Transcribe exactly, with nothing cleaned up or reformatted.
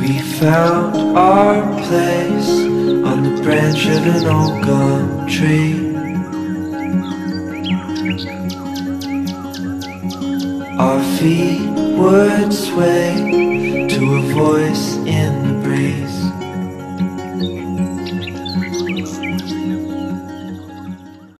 We found our place on the branch of an old gum tree. Our feet would sway to a voice in the breeze.